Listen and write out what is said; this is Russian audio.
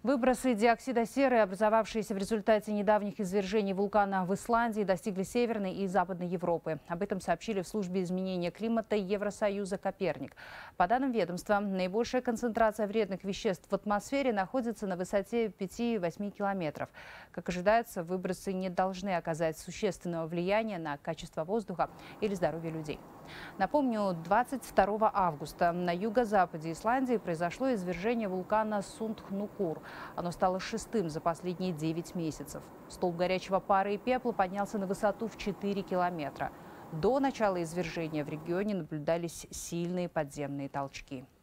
Выбросы диоксида серы, образовавшиеся в результате недавних извержений вулкана в Исландии, достигли Северной и Западной Европы. Об этом сообщили в службе изменения климата Евросоюза «Коперник». По данным ведомства, наибольшая концентрация вредных веществ в атмосфере находится на высоте 5-8 километров. Как ожидается, выбросы не должны оказать существенного влияния на качество воздуха или здоровье людей. Напомню, 22 августа на юго-западе Исландии произошло извержение вулкана Сундхнукур. Оно стало шестым за последние 9 месяцев. Столб горячего пара и пепла поднялся на высоту в 4 километра. До начала извержения в регионе наблюдались сильные подземные толчки.